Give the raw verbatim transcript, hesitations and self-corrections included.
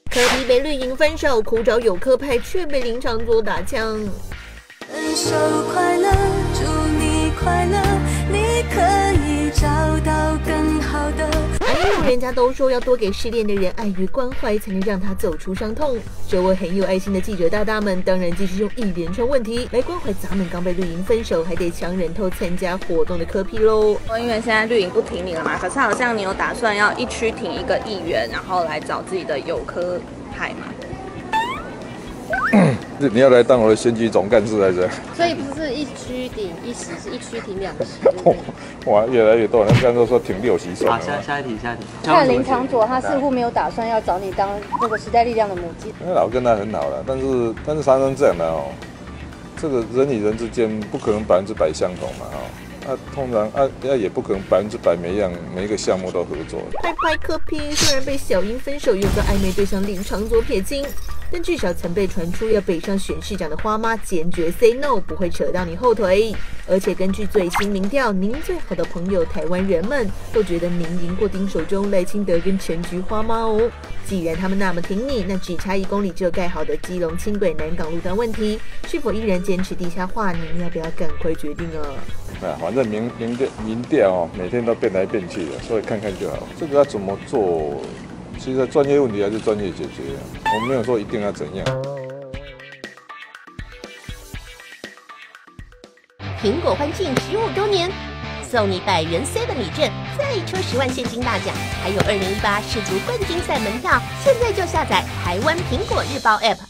柯 P 被绿营分手，苦找有柯派却被林长佐打枪。 分手快乐，祝你快乐，你可以找到更好的。 哎呦，人家都说要多给失恋的人爱与关怀，才能让他走出伤痛。这位很有爱心的记者大大们，当然继续用一连串问题来关怀咱们刚被绿营分手，还得抢人头参加活动的柯 P 喽。 因为现在绿营不挺你了嘛，可是好像你有打算要一区挺一个议员，然后来找自己的有柯派嘛？ 你要来当我的选举总干事来着？ 所以不是一区顶一席，是一区顶两席。 哇，越来越多人，刚才说挺六席算了。 好，下下一题，下一题。 看林长佐，他似乎没有打算要找你当那个时代力量的母鸡。 那老跟他很好了，但是但是常常这样的哦，这个人与人之间不可能百分之百相同嘛哦。啊，通常啊，那也不可能百分之百每一样每一个项目都合作。 拍拍柯 P 虽然被小英分手，又遭暧昧对象林长佐撇清，但至少曾被传出要北上选市长的花妈坚决 say no， 不会扯到你后腿。而且根据最新民调，您最好的朋友台湾人们都觉得您赢过丁守中、赖清德跟陈菊花妈哦。既然他们那么挺你，那只差一公里就盖好的基隆轻轨南港路段问题，是否依然坚持地下化？您要不要赶快决定啊？ 啊，反正民民调民调哦，每天都变来变去的，所以看看就好。这个要怎么做？其实专业问题还是专业解决，我没有说一定要怎样。 苹果欢庆十五周年，送你百元 seven 礼券，再抽十万现金大奖，还有二零一八世足冠军赛门票。现在就下载台湾苹果日报 App。